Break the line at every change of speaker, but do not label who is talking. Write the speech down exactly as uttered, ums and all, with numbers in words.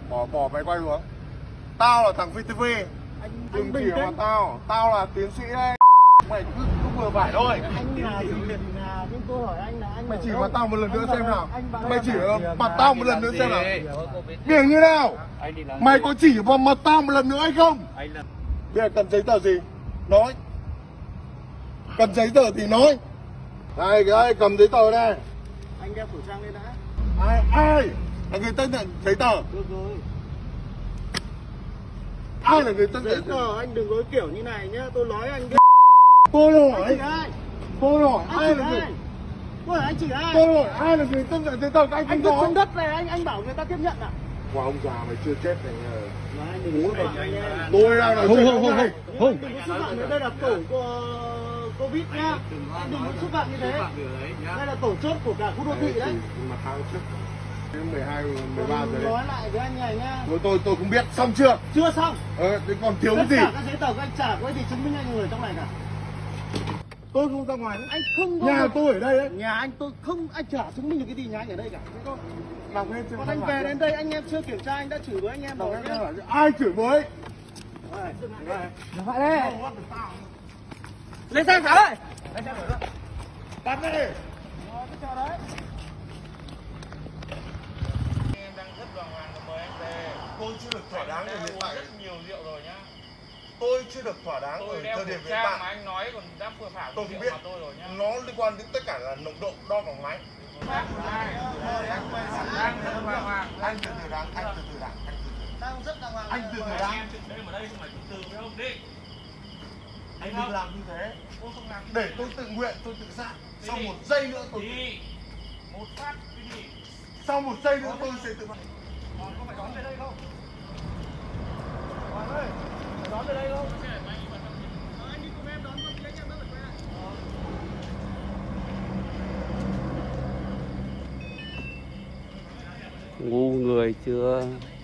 Bỏ bỏ máy quay xuống. Tao là thằng vê tê vê.
Anh
Đừng
anh
chỉ
bình
vào
tĩnh.
tao. Tao là tiến sĩ đây. Mày cứ, cứ vừa phải thôi.
Anh là gì là nhưng tôi hỏi anh là anh
Mày
ở
chỉ
đâu?
vào tao một lần nữa
Anh
xem
bảo-
nào.
anh bảo
Mày
là
chỉ
bảo-
vào mặt tao một lần nữa xem nào. Biển như nào? Mày có chỉ vào mặt tao một lần nữa hay không?
Anh là
Bây giờ cần giấy tờ gì? Nói. Cần giấy tờ thì nói. Đây, cái đây, cầm giấy tờ đây.
Anh đeo khẩu trang lên đã.
Ai, ai là người tân nhận giấy tờ?
Được rồi.
Ai là người tân
Giấy
nhận?
tờ anh đừng có kiểu như này nhá, tôi nói anh biết.
Tôi
Anh
hỏi.
chỉ ai?
Tôi hỏi
Anh
ai
chỉ
là người?
ai? Tôi hỏi anh chỉ ai?
Tôi hỏi ai là người tân nhận giấy tờ? Các anh
Anh
không
vứt
có.
xuống đất này anh anh bảo người ta tiếp nhận à?
Wow, ông già mày chưa chết này nhờ.
Mà anh đừng có xúc phạm anh em.
Tôi đang nói chuyện với mày.
Nhưng anh đừng có xúc phạm, đây là tổ của Covid nhá. Anh đừng có xúc phạm như thế. Đây là tổ chốt của cả khu đô thị đấy.
Mà tháng trước mười hai, mười ba giờ
Tôi
đấy.
nói lại với anh này nhá.
Tôi tôi tôi không biết, xong chưa?
Chưa xong.
Ờ, thế còn thiếu
Tất
cái gì?
cả các giấy tờ của anh chả có gì chứng minh anh người trong này cả.
Tôi không ra ngoài.
Anh không có
Nhà
được-
tôi ở đây đấy.
Nhà anh tôi không, anh chả chứng minh được cái gì nhà anh ở đây cả. Thế thôi.
Đọc lên trên
Còn
văn
anh
bản
về
đi.
đến đây anh em chưa kiểm tra anh đã chửi với anh em
Đọc
rồi
lên
nhá.
văn bản đi. Ai chửi bới?
Phải đây. Lên xe thả đây.
Bắt đi.
em đang rất đoàn hoàng và mời anh về.
Tôi chưa được thỏa đáng ở
Em
hiện
uống
tại.
rất nhiều rượu rồi nhá.
Tôi chưa được thỏa đáng
Tôi
ở
đeo
thời
khẩu
điểm hiện
trang mà
tại.
anh nói còn dám vừa phạm
Tôi
rượu
không biết.
vào tôi rồi nhá.
Nó liên quan đến tất cả là nồng độ đo bằng máy.
Đang rất đoàn hoàng.
Anh từ từ đáng, anh từ từ đáng, anh từ từ.
Đang rất đàng hoàng.
Anh từ từ
Anh
đáng.
em trực đêm ở đây không phải từ từ với ông đi.
Anh đừng làm như thế.
Tôi không làm.
Để tôi tự nguyện, tôi tự sát. Sau
Đi.
một giây nữa tôi
Đi. Một phát đi đi.
sau một giây nữa tôi sẽ tự bắt.
Còn có phải đón về đây không? Hoàng ơi, phải đón về đây không?
Anh đi cùng em đón con anh em đỡ phải quay lại.
Ngu người chưa?